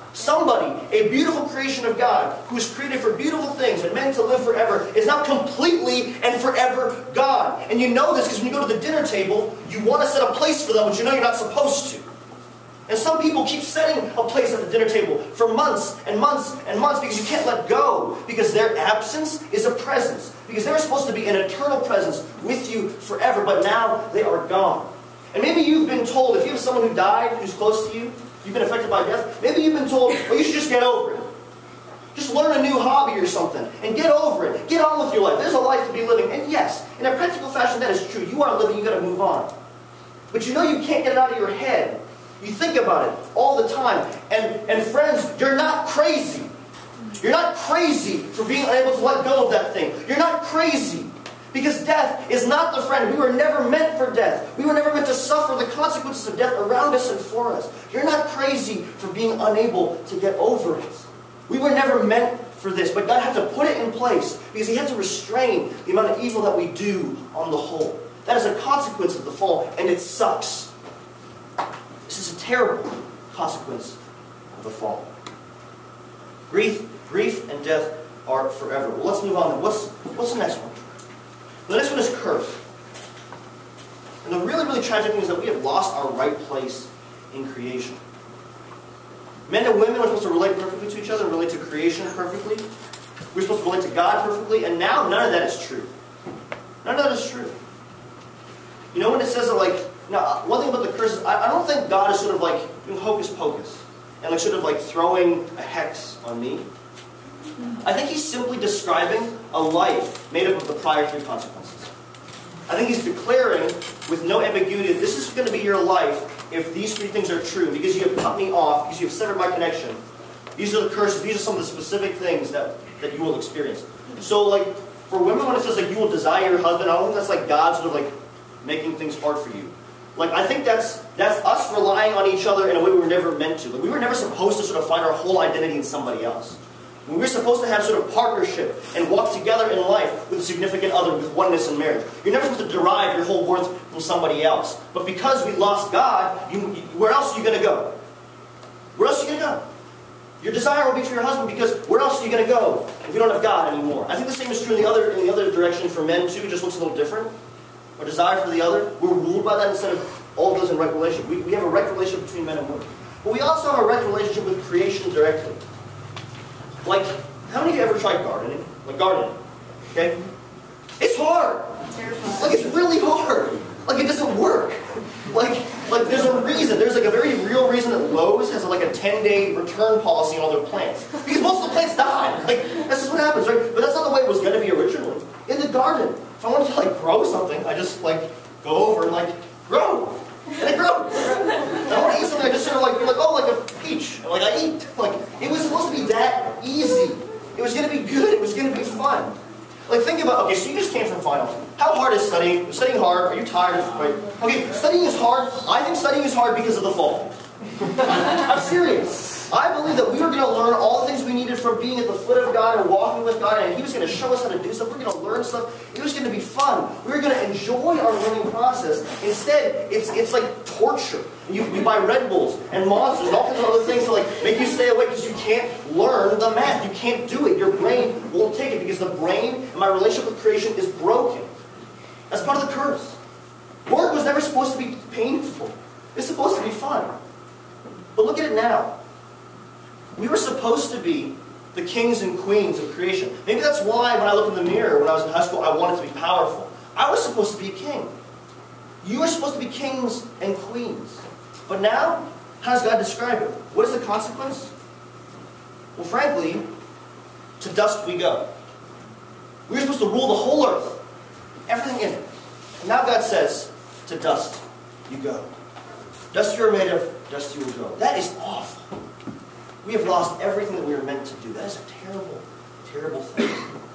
Somebody, a beautiful creation of God, who is created for beautiful things and meant to live forever, is not completely and forever gone. And you know this because when you go to the dinner table, you want to set a place for them, but you know you're not supposed to. And some people keep setting a place at the dinner table for months and months and months because you can't let go. Because their absence is a presence. Because they were supposed to be an eternal presence with you forever, but now they are gone. And maybe you've been told, if you have someone who died, who's close to you, you've been affected by death, maybe you've been told, well, you should just get over it. Just learn a new hobby or something, and get over it. Get on with your life. There's a life to be living. And yes, in a practical fashion, that is true. You are living, you've got to move on. But you know you can't get it out of your head. You think about it all the time. And, and friends, you're not crazy. You're not crazy for being unable to let go of that thing. You're not crazy. Because death is not the friend. We were never meant for death. We were never meant to suffer the consequences of death around us and for us. You're not crazy for being unable to get over it. We were never meant for this, but God had to put it in place because He had to restrain the amount of evil that we do on the whole. That is a consequence of the fall, and it sucks. This is a terrible consequence of the fall. Grief, grief and death are forever. Well, let's move on. What's, what's the next one? The next one is curse. And the really, really tragic thing is that we have lost our right place in creation. Men and women are supposed to relate perfectly to each other, relate to creation perfectly. We're supposed to relate to God perfectly, and now none of that is true. None of that is true. You know when it says that, like, now, one thing about the curse is, I, I don't think God is sort of like doing hocus pocus, and like sort of like throwing a hex on me. I think He's simply describing a life made up of the prior three consequences. I think He's declaring with no ambiguity that this is going to be your life if these three things are true. Because you have cut me off, because you have severed my connection. These are the curses, these are some of the specific things that, that you will experience. So like, for women when it says like you will desire your husband, I don't think that's like God sort of like making things hard for you. Like, I think that's that's us relying on each other in a way we were never meant to. Like, we were never supposed to sort of find our whole identity in somebody else. We were supposed to have sort of partnership and walk together in life with a significant other, with oneness in marriage. You're never supposed to derive your whole worth from somebody else. But because we lost God, you, you, where else are you going to go? Where else are you going to go? Your desire will be for your husband because where else are you going to go if you don't have God anymore? I think the same is true in the other in the other direction for men too. It just looks a little different. Our desire for the other, we're ruled by that instead of all of those in right relationship. We, we have a right relationship between men and women. But we also have a right relationship with creation directly. Like, how many of you ever tried gardening? Like gardening, okay? It's hard. Like, it's really hard. Like, it doesn't work. Like, like there's a reason. There's like a very real reason that Lowe's has like a ten-day return policy on all their plants. Because most of the plants die. Like, that's just what happens, right? But that's not the way it was going to be originally. In the garden, if I wanted to like grow something, I just like go over and like grow. And it grows. And I want to eat something, I just sort of like, be like, oh, like a peach. And like I eat. Like, it was supposed to be that easy. It was going to be good. It was going to be fun. Like, think about, okay, so you just came from finals. How hard is studying? Is studying hard? Are you tired? Right? Okay, studying is hard. I think studying is hard because of the fall. I'm serious. I believe that we were going to learn all the things we needed from being at the foot of God and walking with God, and He was going to show us how to do stuff. We we're going to learn stuff. It was going to be fun. We were going to enjoy our learning process. Instead, it's it's like torture. You, you buy Red Bulls and Monsters and all kinds of other things to like make you stay awake because you can't learn the math. You can't do it. Your brain won't take it because the brain and my relationship with creation is broken. That's part of the curse. Work was never supposed to be painful. It's supposed to be fun. But look at it now. We were supposed to be the kings and queens of creation. Maybe that's why when I look in the mirror when I was in high school, I wanted to be powerful. I was supposed to be a king. You were supposed to be kings and queens. But now, how does God describe it? What is the consequence? Well, frankly, to dust we go. We were supposed to rule the whole earth. Everything in it. And now God says, to dust you go. Dust you are made of, dust you will go. That is awful. We have lost everything that we were meant to do. That is a terrible, terrible thing.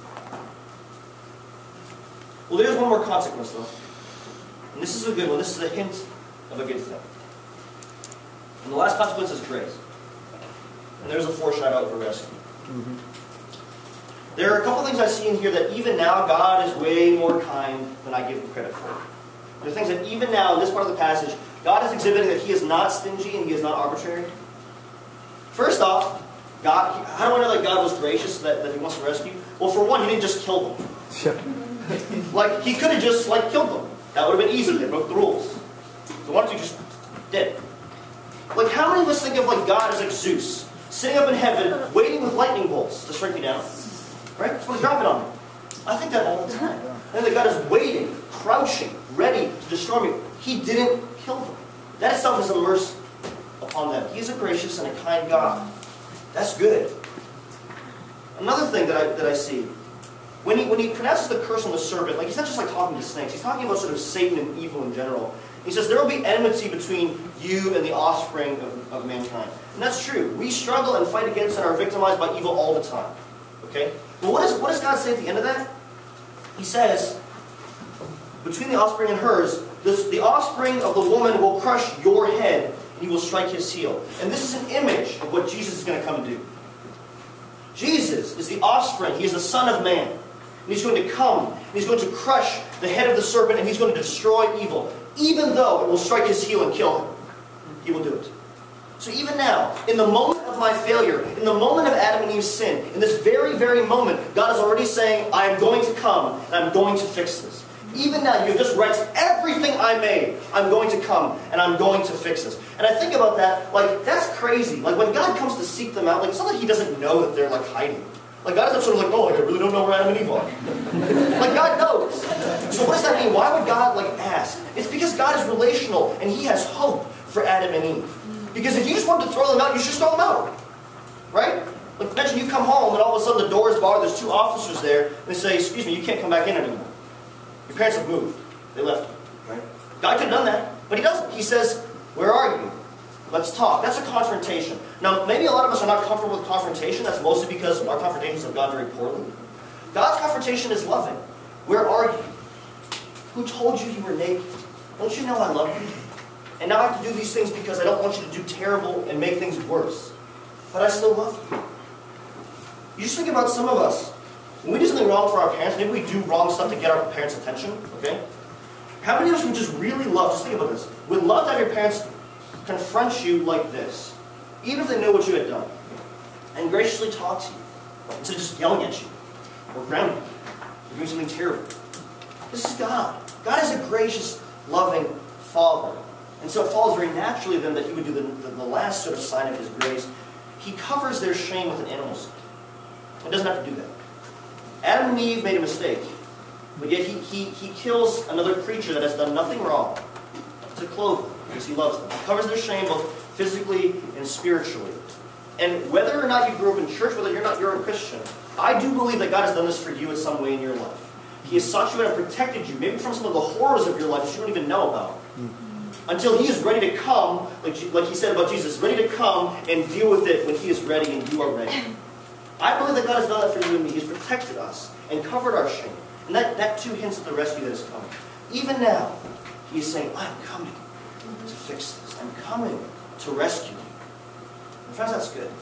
Well, there's one more consequence, though. And this is a good one. This is a hint of a good thing. And the last consequence is grace. And there's a foreshadow of a rescue. Mm-hmm. There are a couple things I see in here that even now God is way more kind than I give Him credit for. There are things that even now, in this part of the passage, God is exhibiting that He is not stingy and He is not arbitrary. First off, God, how do I know that God was gracious, that, that He wants to rescue? Well, for one, He didn't just kill them. Like, He could have just, like, killed them. That would have been easy. They broke the rules. So why don't you just did? Like, how many of us think of, like, God as like Zeus, sitting up in heaven, waiting with lightning bolts to strike me down? Right? Just want to drop it on me. I think that all the time. I think that God is waiting, crouching, ready to destroy me. He didn't kill them. That itself is a mercy upon them. He is a gracious and a kind God. That's good. Another thing that I, that I see, when he, when he pronounces the curse on the serpent, like he's not just like talking to snakes, he's talking about sort of Satan and evil in general. He says there will be enmity between you and the offspring of, of mankind. And that's true. We struggle and fight against and are victimized by evil all the time. Okay? But what, is, what does God say at the end of that? He says, between the offspring and hers, this, the offspring of the woman will crush your head, and he will strike his heel. And this is an image of what Jesus is going to come and do. Jesus is the offspring. He is the Son of Man. And He's going to come, and He's going to crush the head of the serpent, and He's going to destroy evil. Even though it will strike his heel and kill him, He will do it. So even now, in the moment of my failure, in the moment of Adam and Eve's sin, in this very, very moment, God is already saying, I am going to come, and I'm going to fix this. Even now, you have just wrecked everything I made. I'm going to come, and I'm going to fix this. And I think about that, like, that's crazy. Like, when God comes to seek them out, like, it's not like He doesn't know that they're, like, hiding. Like, God's not sort of like, oh, like, I really don't know where Adam and Eve are. Like, God knows. So what does that mean? Why would God, like, ask? It's because God is relational, and He has hope for Adam and Eve. Because if you just wanted to throw them out, you should throw them out. Right? Like, imagine you come home, and all of a sudden the door is barred, there's two officers there, and they say, excuse me, you can't come back in anymore. Your parents have moved. They left you. Right? God could have done that, but He doesn't. He says, where are you? Let's talk. That's a confrontation. Now, maybe a lot of us are not comfortable with confrontation. That's mostly because our confrontations have gone very poorly. God's confrontation is loving. Where are you? Who told you you were naked? Don't you know I love you? And now I have to do these things because I don't want you to do terrible and make things worse. But I still love you. You just think about some of us. When we do something wrong for our parents, maybe we do wrong stuff to get our parents' attention, okay? How many of us would just really love, just think about this, would love to have your parents confront you like this, even if they know what you had done, and graciously talk to you, instead of just yelling at you, or grounding you, or doing something terrible. This is God. God is a gracious, loving Father. And so it follows very naturally then that He would do the, the, the last sort of sign of His grace. He covers their shame with an animal skin. He doesn't have to do that. Adam and Eve made a mistake, but yet he, he, he kills another creature that has done nothing wrong to clothe them, because He loves them. He covers their shame both physically and spiritually. And whether or not you grew up in church, whether you're not you're a Christian, I do believe that God has done this for you in some way in your life. He has sought you out and protected you, maybe from some of the horrors of your life that you don't even know about. Until He is ready to come, like, like He said about Jesus, ready to come and deal with it when He is ready and you are ready. I believe that God has done that for you and me. He's protected us and covered our shame. And that, that too hints at the rescue that is coming. Even now, He is saying, I'm coming to fix this. I'm coming to rescue you. And friends, that's good.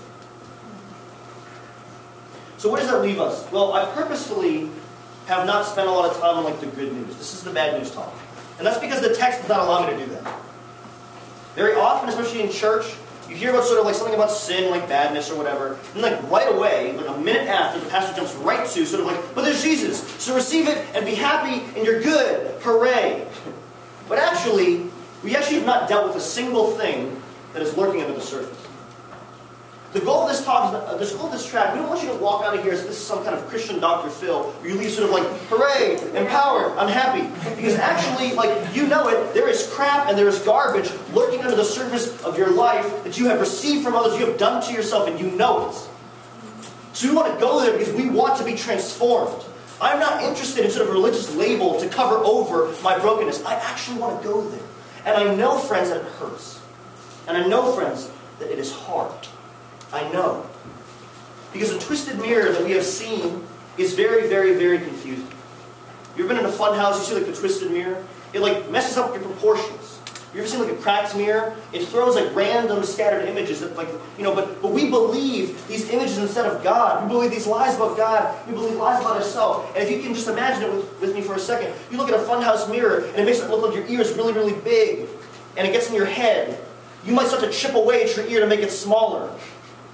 So where does that leave us? Well, I purposefully have not spent a lot of time on like the good news. This is the bad news talk. And that's because the text does not allow me to do that. Very often, especially in church, you hear about sort of like something about sin, like badness or whatever, and like right away, like a minute after, the pastor jumps right to sort of like, but there's Jesus, so receive it and be happy and you're good, hooray. But actually, we actually have not dealt with a single thing that is lurking under the surface. The goal of this talk, is, the goal of this track, we don't want you to walk out of here as this is some kind of Christian Doctor Phil, where you leave sort of like, hooray, empowered, I'm happy. Because actually, like, you know it, there is crap and there is garbage lurking under the surface of your life that you have received from others, you have done to yourself, and you know it. So we want to go there because we want to be transformed. I'm not interested in sort of a religious label to cover over my brokenness. I actually want to go there. And I know, friends, that it hurts. And I know, friends, that it is hard. I know. Because the twisted mirror that we have seen is very, very, very confusing. You ever been in a fun house, you see like the twisted mirror? It like messes up your proportions. You ever seen like a cracked mirror? It throws like random scattered images that like, you know, but, but we believe these images instead of God. We believe these lies about God. We believe lies about ourselves. And if you can just imagine it with, with me for a second, you look at a funhouse mirror and it makes it look like your ear is really, really big. And it gets in your head. You might start to chip away at your ear to make it smaller.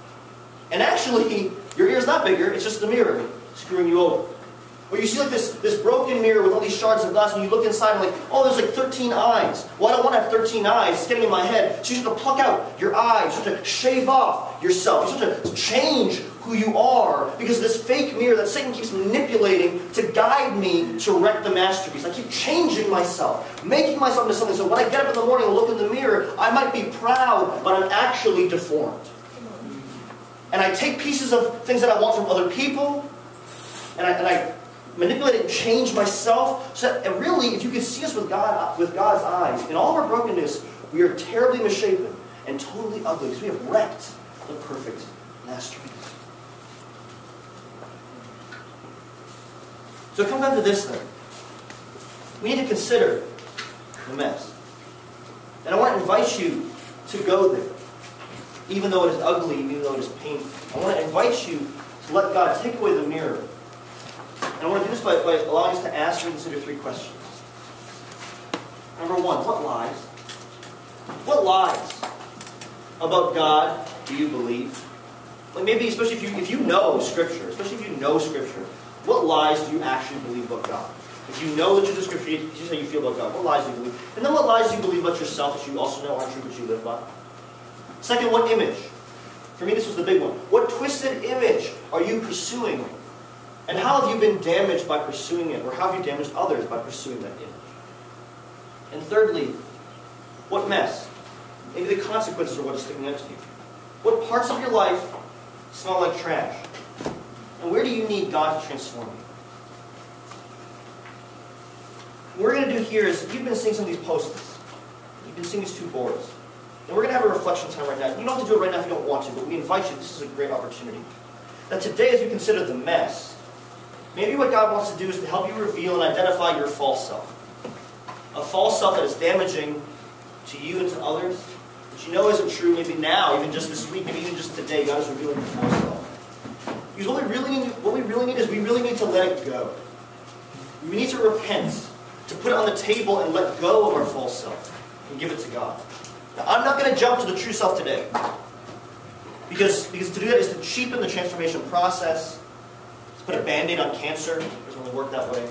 And actually, your ear's not bigger, it's just the mirror screwing you over. Or you see like this, this broken mirror with all these shards of glass, and you look inside and like, oh, there's like thirteen eyes. Well, I don't want to have thirteen eyes. It's getting in my head. So you have to pluck out your eyes. You have to shave off yourself. You have to change who you are because of this fake mirror that Satan keeps manipulating to guide me to wreck the masterpiece. I keep changing myself, making myself into something. So when I get up in the morning and look in the mirror, I might be proud, but I'm actually deformed. And I take pieces of things that I want from other people, and I, and I manipulate it and change myself. So that, and really, if you can see us with God, with God's eyes, in all of our brokenness, we are terribly misshapen and totally ugly because we have wrecked the perfect masterpiece. So it comes down to this thing. We need to consider the mess. And I want to invite you to go there. Even though it is ugly, even though it is painful. I want to invite you to let God take away the mirror. And I want to do this by, by allowing us to ask and consider three questions. Number one, what lies? What lies about God do you believe? Like maybe, especially if you, if you know Scripture, especially if you know Scripture, what lies do you actually believe about God? If you know the truth of Scripture, this is how you feel about God. What lies do you believe? And then what lies do you believe about yourself that you also know aren't true but you live by? Second, what image? For me, this was the big one. What twisted image are you pursuing? And how have you been damaged by pursuing it? Or how have you damaged others by pursuing that image? And thirdly, what mess? Maybe the consequences are what is sticking out to you. What parts of your life smell like trash? And where do you need God to transform you? What we're going to do here is, you've been seeing some of these post-its. You've been seeing these two boards. And we're going to have a reflection time right now. You don't have to do it right now if you don't want to, but we invite you. This is a great opportunity. Now today, as we consider the mess, maybe what God wants to do is to help you reveal and identify your false self. A false self that is damaging to you and to others, that you know isn't true. Maybe now, even just this week, maybe even just today, God is revealing your false self. Because what we really need, what we really need is we really need to let it go. We need to repent, to put it on the table and let go of our false self and give it to God. Now, I'm not going to jump to the true self today. Because, because to do that is to cheapen the transformation process. To put a band-aid on cancer. It doesn't really work that way.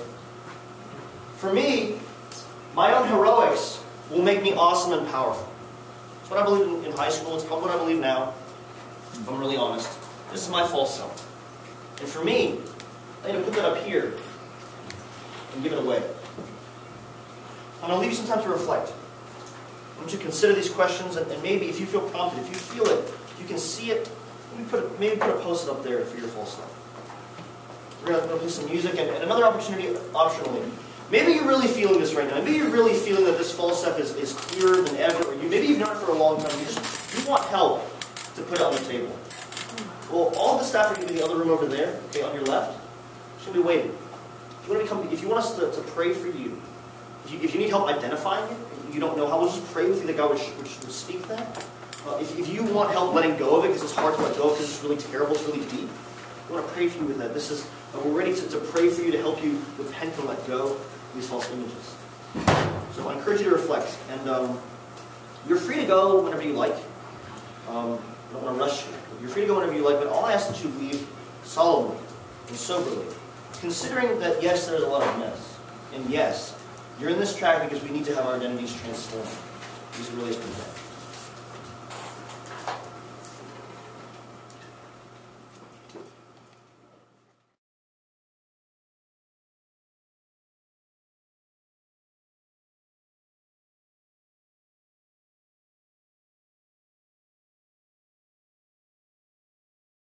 For me, my own heroics will make me awesome and powerful. It's what I believed in, in high school. It's probably what I believe now, if I'm really honest. This is my false self. And for me, I need to put that up here and give it away. I'm going to leave you some time to reflect. I want you to consider these questions, and, and maybe if you feel prompted, if you feel it, if you can see it, maybe put a, maybe put a post-it up there for your false self. We're going to play some music, and, and another opportunity, optionally. Maybe you're really feeling this right now. Maybe you're really feeling that this false self is, is clearer than ever, or you, maybe you've known it for a long time. You just you want help to put it on the table. Well, all the staff are going to be in the other room over there, okay, on your left. It's going to be waiting. If you want to become, if you want us to, to pray for you, if you, if you need help identifying it, you don't know how, we'll just pray with you that God would, would, would speak that. Uh, if, if you want help letting go of it, because it's hard to let go of because it's really terrible, it's really deep, we want to pray for you with that. This is, uh, we're ready to, to pray for you to help you repent and let go of these false images. So I encourage you to reflect. And um, you're free to go whenever you like. Um, I don't want to rush you. You're free to go whenever you like, but I'll ask that you leave solemnly and soberly, considering that, yes, there's a lot of mess. And yes, you're in this track because we need to have our identities transformed. Because it really is pretty bad.